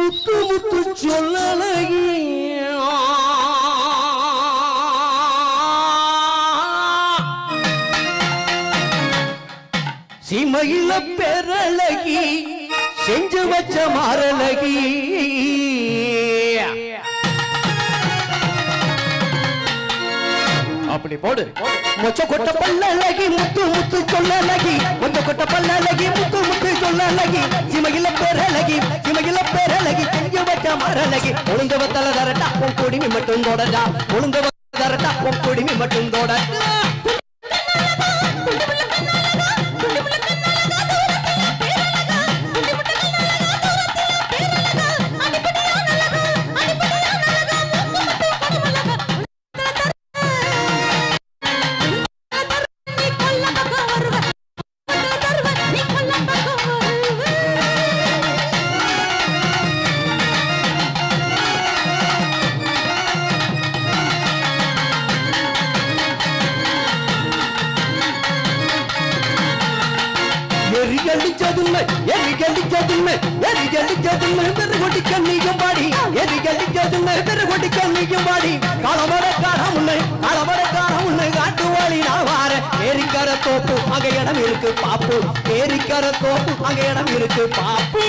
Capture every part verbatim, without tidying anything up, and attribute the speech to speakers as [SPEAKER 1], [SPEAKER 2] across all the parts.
[SPEAKER 1] முத்து முத்து சொல்லலகி சீமையில பெறலகி செஞ்சு வச்ச மாறலகி அப்படி போடு மொச்ச கொட்ட பல்லலகி முத்து முத்து சொல்லலகி மொச்ச கொட்ட பல்லலகி முத்து முத்து சொல்லலகி சீமையில பெறலகி சீமையில பெறலகி செஞ்சு வச்ச மாறலகி ஒழுங்கவ தல தரட்டா உன் குடிமி மட்டும் தோடடா ஒழுங்கவ தரட்டா உன் குடிமி மட்டும் தோடடா எரிகலிச்சதுமே எரிகலிச்சதுமே எரிகலிச்சதுமே பெருகொடி கண்ணியும் பாடி எரிகலிச்சதுமே பெருகொடி கண்ணியும் பாடி காலவர காலம் உன்னை காலவர காலம் உன்னை காட்டு வழி நான் வார ஏரிக்கர தோப்பு அங்க இடம் இருக்கு பாப்பு ஏரிக்கர தோப்பு அங்க இடம் இருக்கு பாப்பு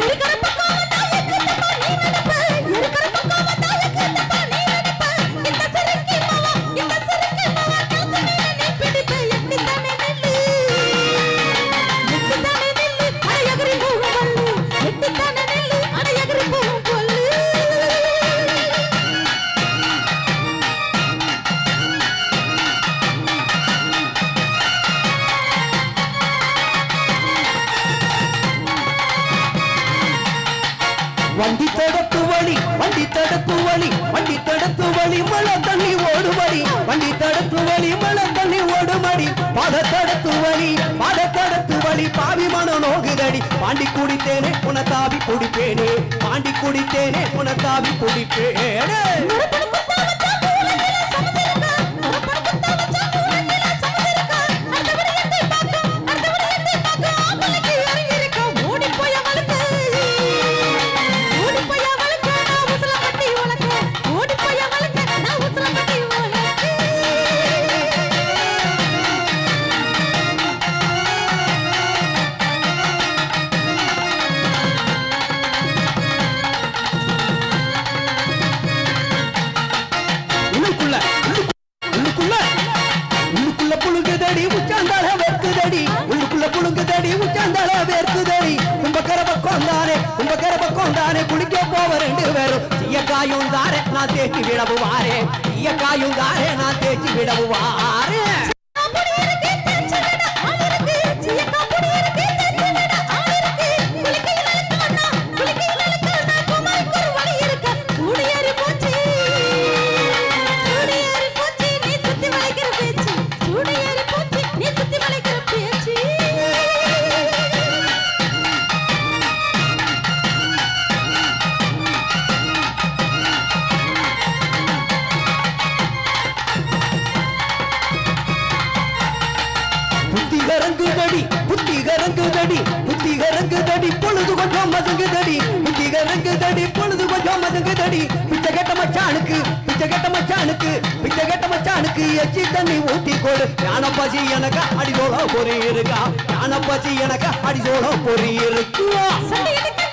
[SPEAKER 1] வண்டி தடுப்பு வழி வண்டி தடுப்பு வழி வண்டி தடுப்பு வழி மழை தண்ணி ஓடுமடி வண்டி தடுப்பு வழி மழை தண்ணி ஓடுமடி பாத தடுப்பு வழி பாத தடுப்பு வழி பாவி மனம் நோகுதடி பாண்டி குடித்தேனே உன தாவி குடிப்பேனே பாண்டி குடித்தேனே உன தாவி குடிப்பேனே புழுங்குதடி உச்சாந்தால வேர்க்குதடி உள்ளுக்குள்ள புழுங்குதடி உச்சாந்தால வேர்க்குதடி கும்பக்கர பக்கம் தானே கும்பக்கர பக்கம் தானே குளிக்க போவ ரெண்டு பேரும் தீயக்காயும் தாரே நான் தேய்ச்சி விடவுவாரே தீயக்காயும் தாரே நான் தேய்ச்சி விடவுவாரே கரங்குதடி புத்தி கரங்குதடி புத்தி கரங்குதடி பொழுது கொஞ்சம் மதங்குதடி புத்தி கரங்குதடி பொழுது கொஞ்சம் மதங்குதடி பிச்சை கெட்ட மச்சானுக்கு பிச்சை கெட்ட மச்சானுக்கு பிச்சை கெட்ட மச்சானுக்கு எச்சி தண்ணி ஊத்தி கொடு ஞான பசி எனக்கு அடிசோளம் பொறி இருக்கா ஞான பசி எனக்கு அடிசோளம் பொறி இருக்குவா